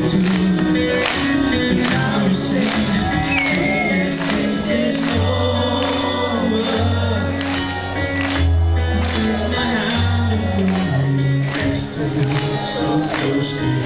do. But now you say this thing is over. Take my hand and pull me next to you, so close to you.